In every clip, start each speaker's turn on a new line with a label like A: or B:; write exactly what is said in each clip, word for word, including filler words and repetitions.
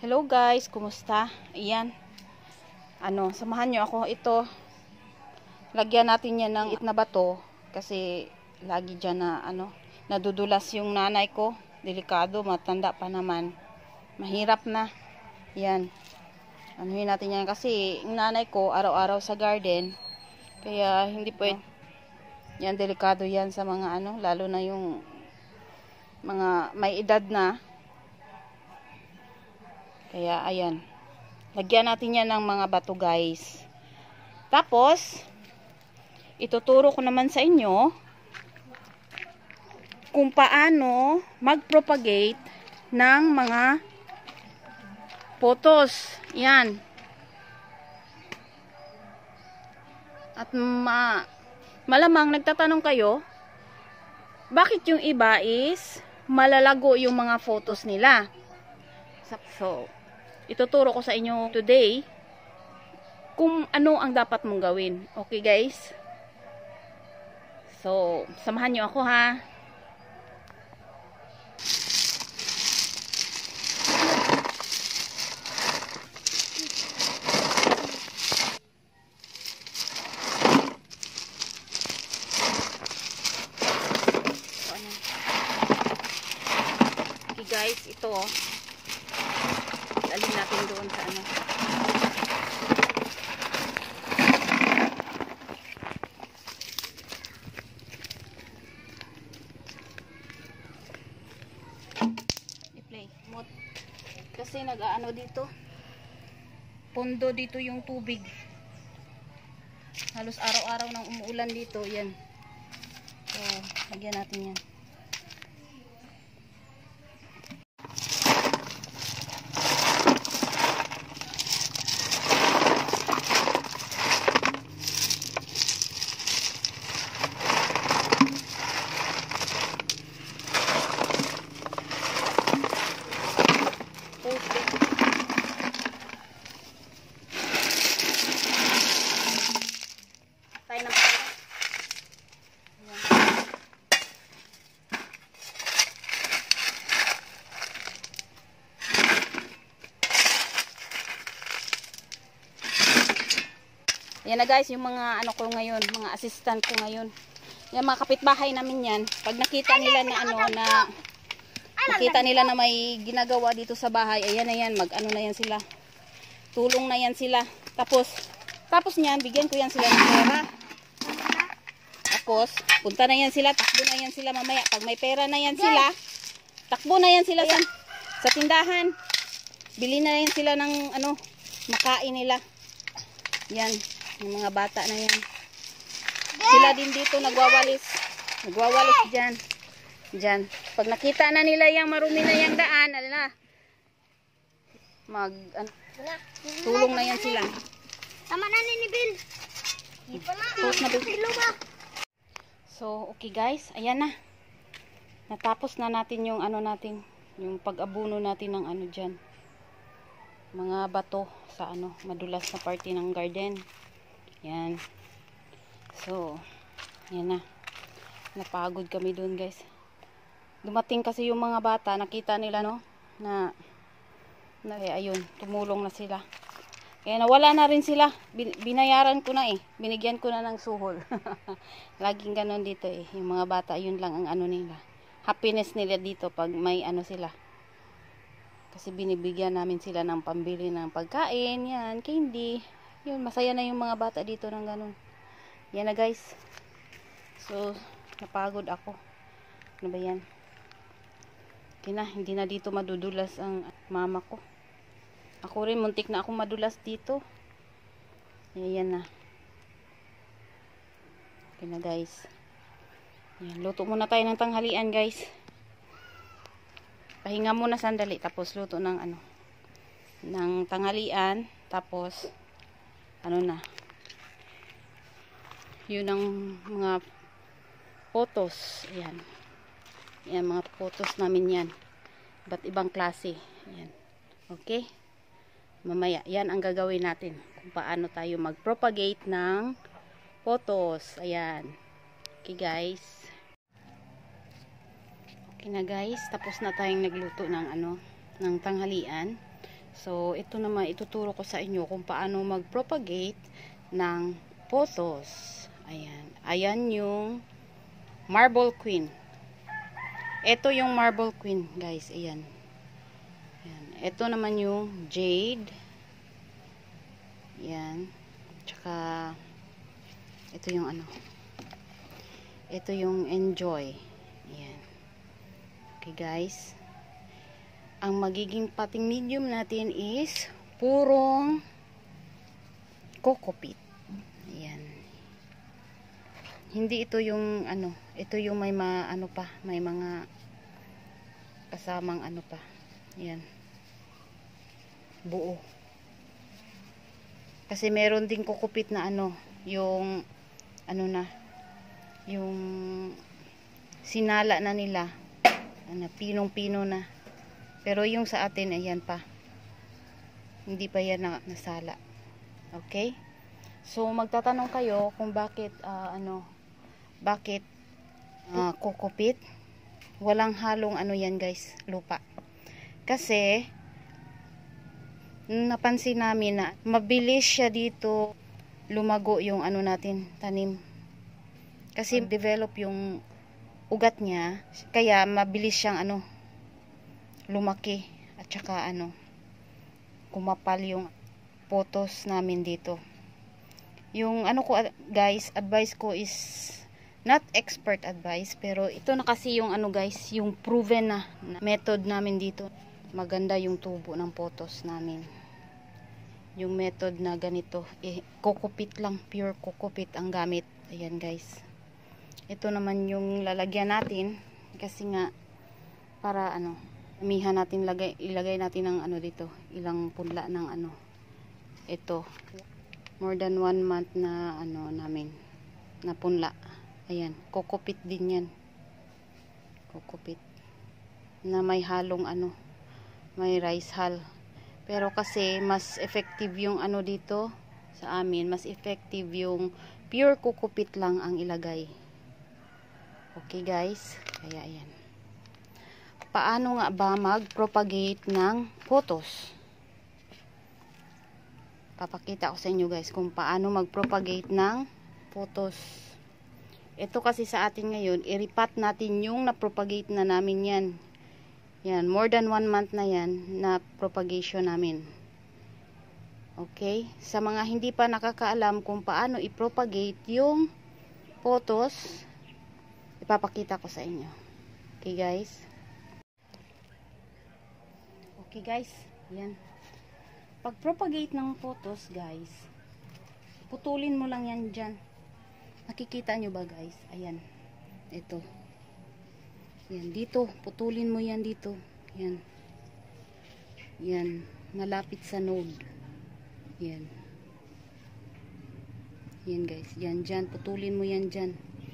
A: Hello guys, kumusta? Ayan. Ano, samahan nyo ako. Ito, lagyan natin yan ng it na bato. Kasi, lagi dyan na, ano, nadudulas yung nanay ko. Delikado, matanda pa naman. Mahirap na. Yan. Anuhin natin yan. Kasi, yung nanay ko, araw-araw sa garden. Kaya, hindi pwede. Yan, delikado yan sa mga, ano, lalo na yung mga may edad na. Kaya, ayan. Lagyan natin yan ng mga bato, guys. Tapos, ituturo ko naman sa inyo kung paano mag-propagate ng mga photos. Yan. At ma malamang nagtatanong kayo, bakit yung iba is malalago yung mga photos nila? So, ituturo ko sa inyo today kung ano ang dapat mong gawin. Okay guys? So, samahan nyo ako ha. So, ano? Okay guys, ito oh. Alin natin doon sa ano. I-play. Mot. Kasi nag-aano dito. Pondo dito yung tubig. Halos araw-araw nang umuulan dito. Yan. So, lagyan natin yan. Tayo ng pala. Yan na guys, yung mga ano ko ngayon, mga assistant ko ngayon. Yan mga kapitbahay namin yan. Pag nakita nila na ano na nakita nila na may ginagawa dito sa bahay, ayan na yan, mag ano na yan sila. Tulong na yan sila. Tapos tapos niyan, bigyan ko yan sila ng pera. Tapos, punta na yan sila, takbo na yan sila mamaya. Pag may pera na yan sila, takbo na yan sila sa, sa tindahan. Bili na yan sila ng ano, makain nila. Yan, yung mga bata na yan. Sila din dito nagwawalis. Nagwawalis dyan. Dyan. Pag nakita na nila yung marumi na yung daan, alala, mag, ano, tulong na yan sila.
B: Tama na ni Bill.
A: Tapos na ba? So, okay guys, ayan na. Natapos na natin yung ano natin, yung pag-abuno natin ng ano diyan. Mga bato sa ano, madulas na parte ng garden. Yan. So, ayan na. Napagod kami doon, guys. Dumating kasi yung mga bata, nakita nila no na na eh, ayun, tumulong na sila. Kaya nawala na rin sila. Binayaran ko na eh. Binigyan ko na ng suhol. Laging ganon dito eh. Yung mga bata, yun lang ang ano nila. Happiness nila dito pag may ano sila. Kasi binibigyan namin sila ng pambili ng pagkain. Yan, candy. Yun, masaya na yung mga bata dito ng ganon. Yan na guys. So, napagod ako. Ano ba yan? Kina, hindi na dito madudulas ang mama ko. Ako rin, muntik na akong madulas dito. Ayan na. Okay na guys. Ayan, luto muna tayo ng tanghalian guys. Pahinga muna sandali. Tapos luto ng ano. Ng tanghalian. Tapos, ano na. Yun ang mga photos. Ayan. Ayan, mga photos namin yan. Ba't ibang klase. Ayan. Okay. Mamaya, yan ang gagawin natin. Kung paano tayo mag-propagate ng photos. Ayan. Okay guys. Okay na guys. Tapos na tayong nagluto ng ano, ng tanghalian. So, ito naman ituturo ko sa inyo kung paano mag-propagate ng photos. Ayan. Ayan yung Marble Queen. Ito yung Marble Queen, guys. Ayan. Ayan. Ito naman yung Jade. Ayan. Tsaka, ito yung ano. Ito yung Enjoy. Ayan. Okay, guys. Ang magiging pating medium natin is purong coco peat. Ayan. Hindi ito yung ano, ito yung may ma, ano pa, may mga kasamang ano pa. Ayan. Buo. Kasi meron ding coco peat na ano, yung ano na, yung sinala na nila. Ano, pinong-pino na. Pero yung sa atin, ayan pa. Hindi pa yan na, nasala. Okay? So, magtatanong kayo kung bakit, uh, ano, bakit uh, coco peat. Walang halong ano yan, guys, lupa. Kasi, napansin namin na mabilis siya dito lumago yung ano natin, tanim. Kasi, develop yung ugat niya. Kaya, mabilis siyang ano, lumaki at saka ano kumapal yung photos namin dito. Yung ano ko guys, advice ko is not expert advice, pero ito na kasi yung ano guys, yung proven na, na method namin dito. Maganda yung tubo ng photos namin. Yung method na ganito, eh, coco peat lang, pure coco peat ang gamit. Ayan guys. Ito naman yung lalagyan natin kasi nga para ano amihan natin lagay, ilagay natin ng ano dito, ilang punla ng ano. Ito. More than one month na ano namin na punla. Ayan, coco peat din 'yan. Coco peat na may halong ano, may rice hull. Pero kasi mas effective yung ano dito sa amin, mas effective yung pure coco peat lang ang ilagay. Okay, guys. Kaya ayan. Paano nga ba mag-propagate ng photos? Papakita ko sa inyo guys kung paano mag-propagate ng photos. Ito kasi sa atin ngayon, i-repat natin yung na-propagate na namin yan. Yan, more than one month na yan na propagation namin. Okay? Sa mga hindi pa nakakaalam kung paano i-propagate yung photos, ipapakita ko sa inyo. Okay guys? Okay guys, yan. Pag propagate ng photos guys, putulin mo lang yan dyan. Nakikita nyo ba guys? Ayan. Ito. Yan, dito. Putulin mo yan dito. Yan. Yan. Malapit sa node. Yan. Yan guys. Yan dyan. Putulin mo yan dyan.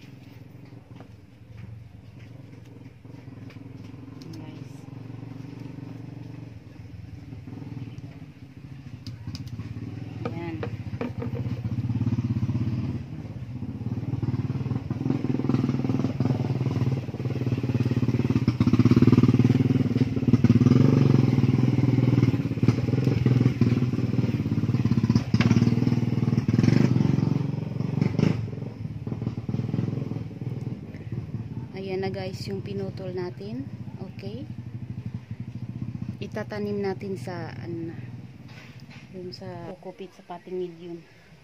A: Ayan na guys yung pinutol natin. Okay. Itatanim natin sa ano na. Yung sa coco peat sa pating medium.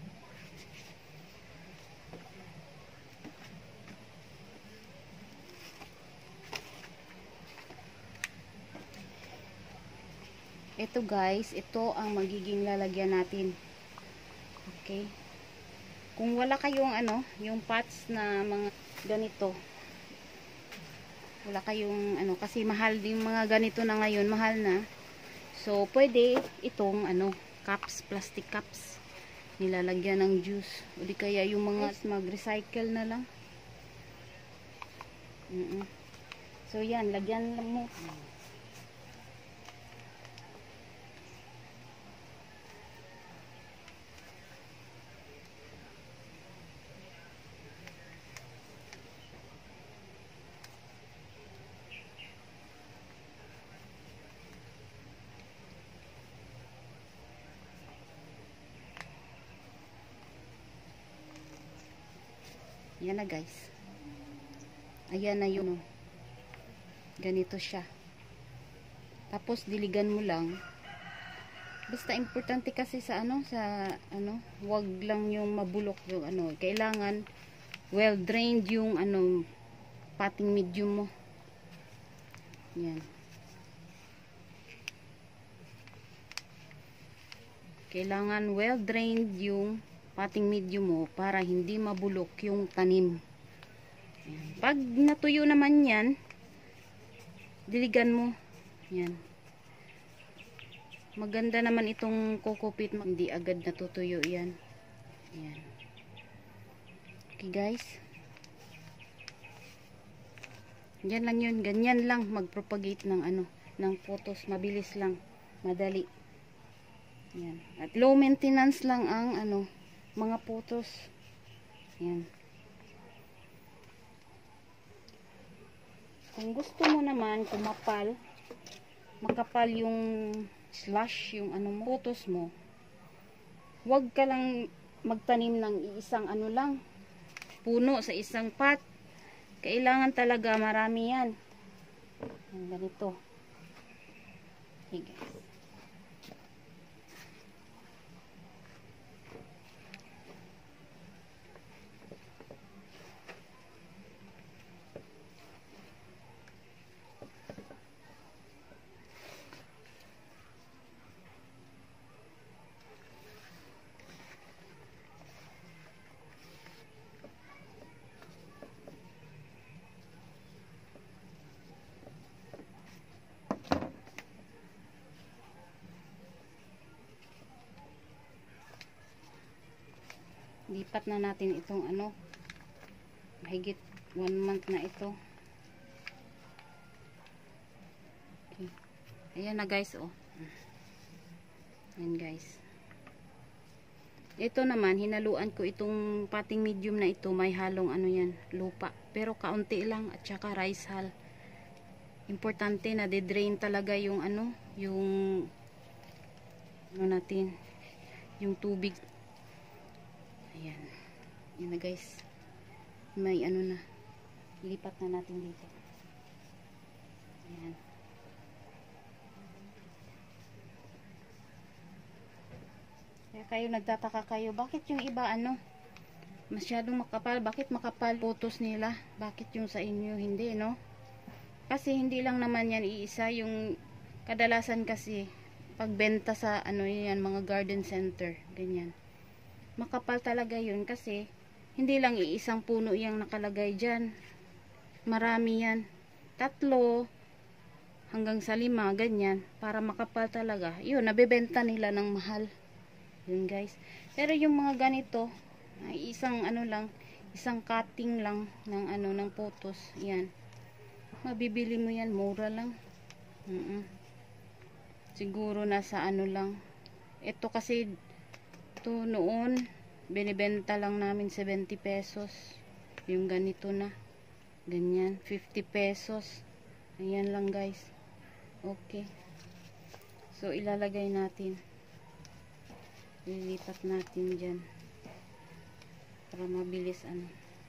A: Ito guys, ito ang magiging lalagyan natin. Okay. Kung wala kayong ano, yung pots na mga ganito, wala kayong ano, kasi mahal din mga ganito na ngayon, mahal na. So, pwede itong ano, cups, plastic cups, nilalagyan ng juice. O di kaya yung mga mag-recycle na lang. Mm -mm. So, yan, lagyan lang mo. Yan na guys. Ayan na yun. Ganito siya. Tapos diligan mo lang. Basta importante kasi sa ano, sa ano, wag lang yung mabulok yung ano. Kailangan well drained yung ano, potting medium mo. Yan. Kailangan well drained yung potting medium mo para hindi mabulok yung tanim. Yan. Pag natuyo naman yan, diligan mo. Yan. Maganda naman itong coco peat, hindi agad natutuyo yan. Yan. Okay guys. Yan lang yun. Ganyan lang mag-propagate ng ano, ng photos. Mabilis lang. Madali. Yan. At low maintenance lang ang ano, mga photos. Yan. Kung gusto mo naman kumapal, makapal yung slash, yung ano mo, photos mo, wag ka lang magtanim ng isang ano lang, puno sa isang pot. Kailangan talaga marami yan. Yan, ganito. Okay guys. Lipat na natin itong ano, mahigit one month na ito. Okay. Ayan na guys, oh. Ayan guys. Ito naman, hinaluan ko itong potting medium na ito, may halong ano yan, lupa. Pero kaunti lang, at saka rice hull. Importante na de-drain talaga yung ano, yung ano natin, yung tubig. Ayan. Ayan na guys. May ano na. Ilipat na natin dito. Ayan. Kaya kayo nagtataka kayo, bakit yung iba ano, masyadong makapal, bakit makapal photos nila? Bakit yung sa inyo hindi, no? Kasi hindi lang naman yan iisa, yung kadalasan kasi pagbenta sa ano yan, mga garden center, ganyan. Makapal talaga yun kasi hindi lang iisang puno yung nakalagay dyan. Marami yan. Tatlo hanggang sa lima, ganyan. Para makapal talaga. Yun, nabebenta nila ng mahal. Yun guys. Pero yung mga ganito, ay isang ano lang, isang cutting lang ng ano, ng photos. Yan. Mabibili mo yan, mura lang. Mm -mm. Siguro nasa ano lang. Ito kasi ito noon binibenta lang namin seventy pesos yung ganito na ganyan, fifty pesos. Ayan lang guys. Okay, so ilalagay natin, lilipat natin dyan para mabilis ano.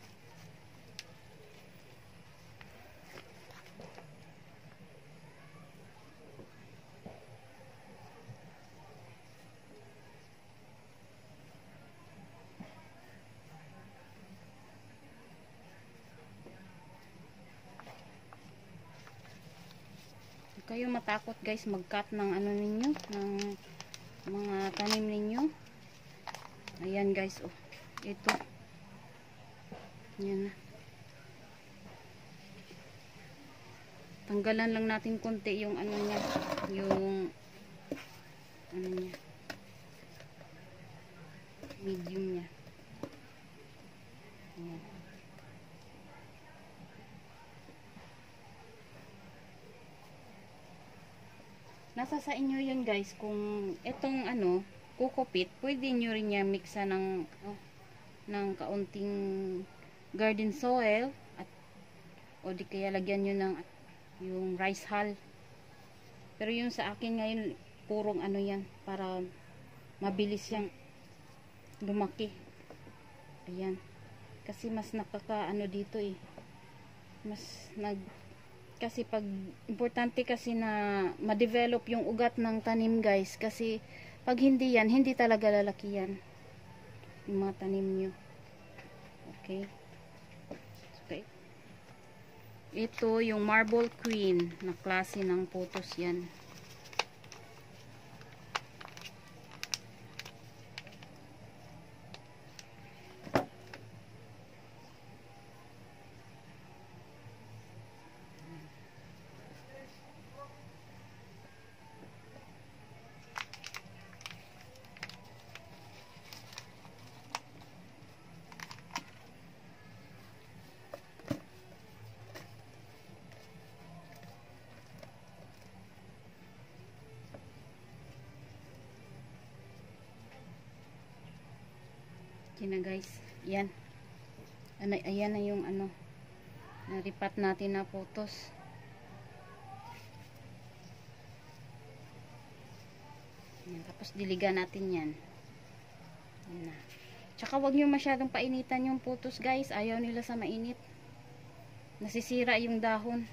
A: Kayo matakot guys mag-cut ng ano ninyo, ng mga tanim ninyo. Ayan guys, oh. Ito. Yan na. Tanggalan lang natin konti yung ano niya, yung ano niya, medium niya. Ayan. Nasa sa inyo yun guys, kung itong ano, coco peat, pwede nyo rin niya mixa ng oh, ng kaunting garden soil at o di kaya lagyan nyo ng yung rice hull. Pero yung sa akin ngayon, purong ano yan, para mabilis yang lumaki. Ayan. Kasi mas nakaka ano dito eh. Mas nag kasi pag importante kasi na ma-develop yung ugat ng tanim guys, kasi pag hindi yan, hindi talaga lalaki yan yung mga tanim nyo. Okay. Okay. Ito yung Marble Queen na klase ng potos yan. Okay na guys, yan. Ano, ayan na yung ano, naripat natin na potos. Yan, tapos diligan natin yan. Yan na. Tsaka wag nyo masyadong painitan yung potos guys, ayaw nila sa mainit. Nasisira yung dahon.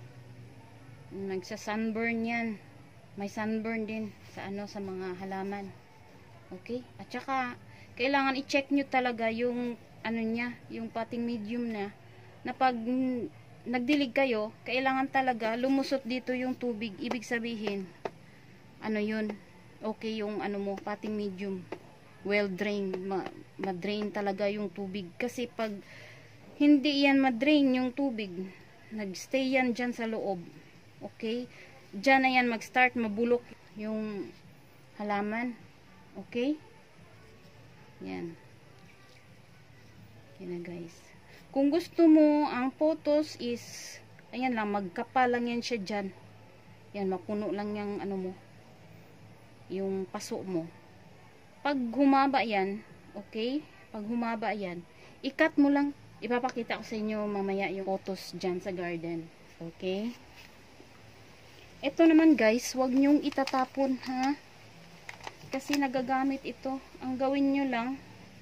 A: Nagsa sunburn yan. May sunburn din sa ano, sa mga halaman. Okay? At saka kailangan i-check nyo talaga yung ano niya, yung potting medium na na pag mm, nagdilig kayo, kailangan talaga lumusot dito yung tubig. Ibig sabihin, ano yun, okay yung ano mo, potting medium, well drained, ma ma-drain talaga yung tubig. Kasi pag hindi yan ma-drain yung tubig, nagstay yan dyan sa loob, okay, dyan na yan mag-start mabulok yung halaman. Okay? Yan. Okay na guys. Kung gusto mo, ang potos is, ayan lang, magkapa lang yan siya dyan. Yan, mapuno lang yung ano mo, yung paso mo. Pag humaba yan, okay? Pag humaba yan, ikat mo lang. Ipapakita ko sa inyo mamaya yung potos dyan sa garden. Okay? Ito naman guys, wag nyong itatapon ha. Kasi nagagamit ito. Ang gawin nyo lang,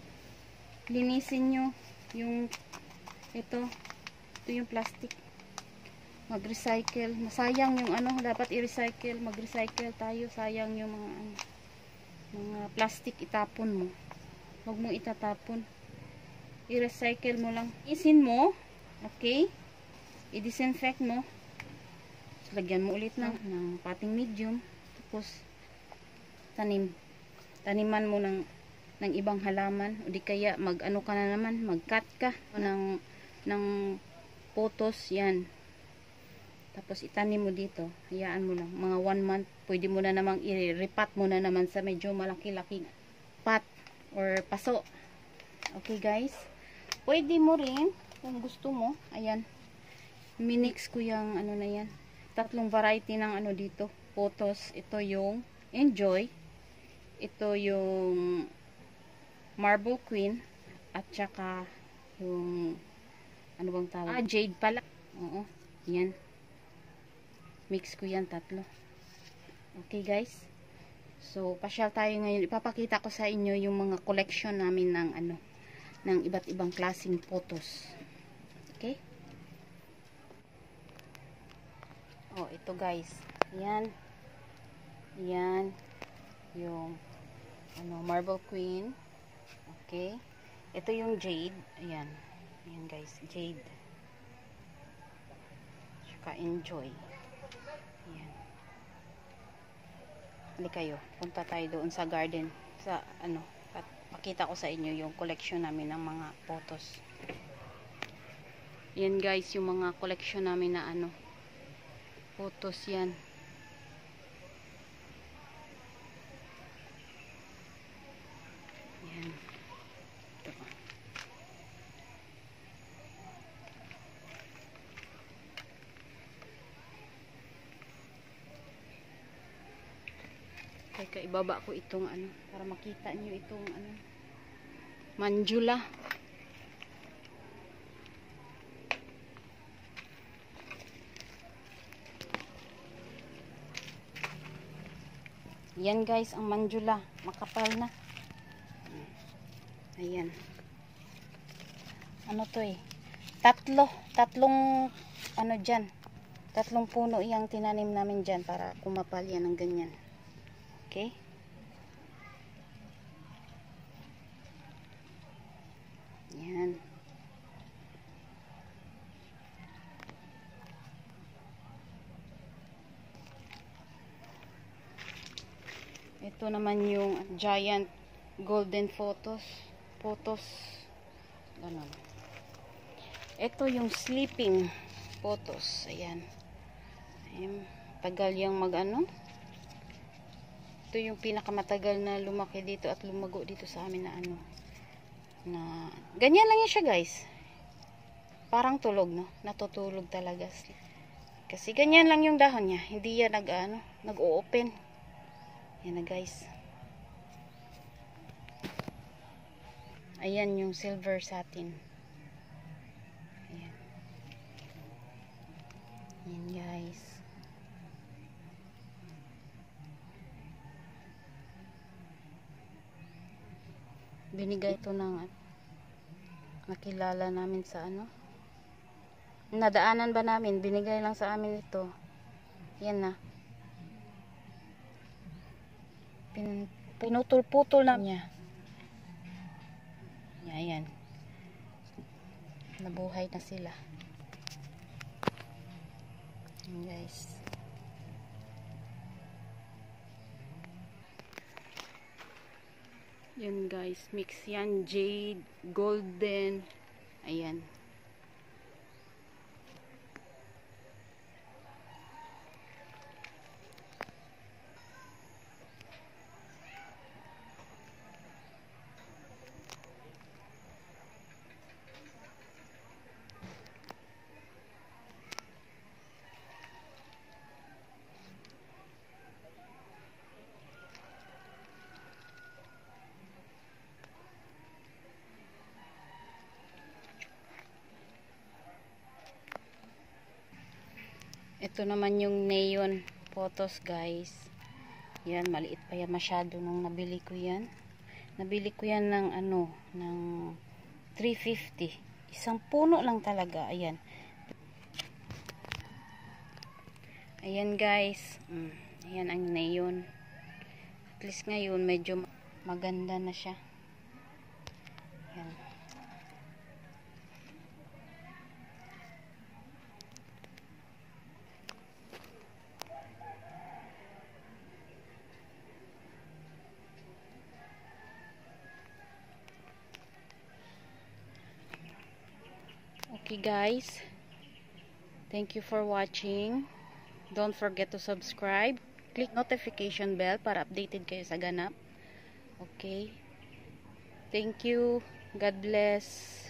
A: linisin nyo yung ito. Ito yung plastic. Mag-recycle. Masayang yung ano, dapat i-recycle. Mag-recycle tayo. Sayang yung mga ano, mga plastic itapon mo. Huwag mo itatapon. I-recycle mo lang. Isin mo. Okay? I-disinfect mo. Lagyan mo ulit ng, ng potting medium. Tapos tanim. Taniman mo ng ng ibang halaman, o di kaya mag-ano ka na naman, mag-cut ka ng ng potos yan. Tapos itanim mo dito. Hayaan mo lang mga one month, pwede mo na namang i-repat mo na naman sa medyo malaki-laki pot or paso. Okay guys? Pwede mo rin kung gusto mo. Ayan. Minix ko yung ano na yan. Tatlong variety ng ano dito, potos. Ito yung Enjoy. Ito yung Marble Queen. At saka yung ano bang tawag? Ah, Jade pala. Oo. Yan. Mix ko yan tatlo. Okay guys. So, pasyal tayo ngayon. Ipapakita ko sa inyo yung mga collection namin ng ano, ng iba't ibang klaseng potos. Okay? Oh, ito guys. Yan. Yan. Yung ano, Marble Queen. Okay. Ito yung Jade. Ayan. Ayan guys. Jade. Saka Enjoy. Ayan. Hali kayo. Punta tayo doon sa garden. Sa ano. At pakita ko sa inyo yung collection namin ng mga potos. Ayan guys. Yung mga collection namin na ano. Potos yan. Yan. Ito. Teka, ibaba ko itong ano para makita nyo itong ano, Manjula. Yan guys, ang Manjula. Makapal na. Ayan. ano to eh. Tatlo. Tatlong ano dyan. Tatlong puno yung tinanim namin dyan para kumapal yan ng ganyan. Okay? Yan. Ito naman yung giant golden photos. Photos. Ganun. Ito yung sleeping photos. Ayan. Ayan. Tagal yung mag ano. Ito yung pinakamatagal na lumaki dito at lumago dito sa amin na ano. Na ganyan lang yan siya, guys. Parang tulog, no? Natutulog talaga. Kasi ganyan lang yung dahon niya. Hindi yan nag ano, nag-o-open. Yan na, guys. Ayan yung silver satin. Ayan. Ayan, guys. Binigay ito ng nakilala namin sa ano. Nadaanan ba namin? Binigay lang sa amin ito. Yan na. Pin, pinutol-putol na niya. Ayan. Nabuhay na sila. Ayan, guys. Yan, guys. Mix yan. Jade, golden. Ayan. Ito naman yung neon photos, guys. Yan, maliit pa yan masyado nung nabili ko yan. Nabili ko yan ng ano, ng three fifty. Isang puno lang talaga. Ayan. Ayan, guys. Mm, ayan ang neon. At least ngayon medyo maganda na siya. Ayan. Okay, guys, thank you for watching. Don't forget to subscribe, click notification bell para updated kayo sa ganap. Okay, thank you, God bless.